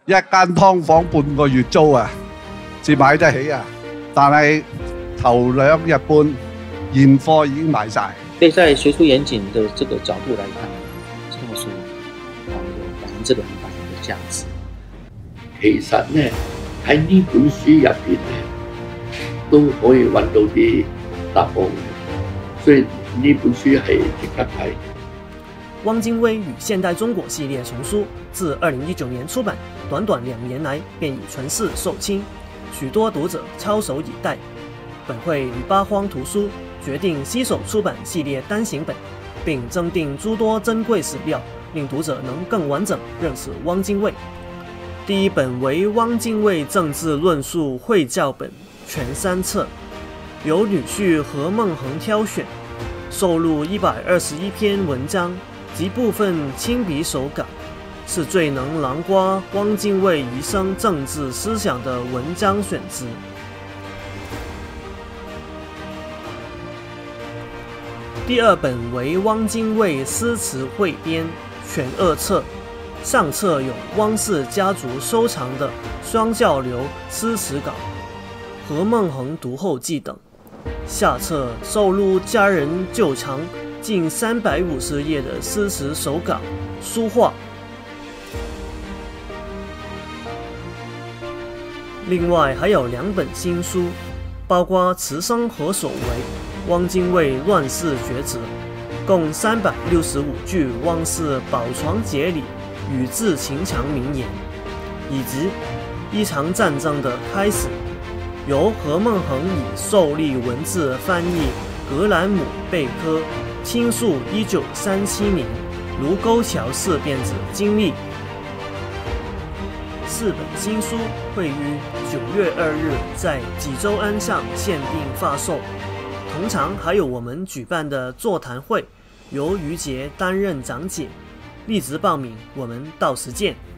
一間劏房半個月租啊，至買得起啊！但係頭2日半現貨已經賣晒。 所以在学术严谨的这个角度来看，这套书有200%的價值。 其實咧喺呢本書入邊咧，都可以揾到啲答案嘅，所以呢本書係值得睇。 汪精卫与现代中国系列丛书自2019年出版，短短2年来便已传世售罄，许多读者操守以待。本会与八荒图书决定携手出版系列单行本，并增订诸多珍贵史料，令读者能更完整认识汪精卫。第一本为《汪精卫政治论述会教本》全3册，由女婿何孟衡挑选，收录121篇文章及部分亲笔手稿，是最能囊括汪精卫一生政治思想的文章选集。第二本为汪精卫诗词汇编全2册，上册有汪氏家族收藏的双教流诗词稿、何孟衡读后记等，下册收录家人旧藏近350页的诗词手稿、书画。另外还有2本新书，包括慈生何所为、汪精卫乱世抉择，共365句汪氏宝床节礼与至秦强名言，以及一场战争的开始，由何孟衡以受力文字翻译格兰姆贝科倾诉1937年卢沟桥事变之经历。4本新书会于9月2日在济州安上限定发售，同场还有我们举办的座谈会，由于杰担任讲解。立即报名，我们到时见。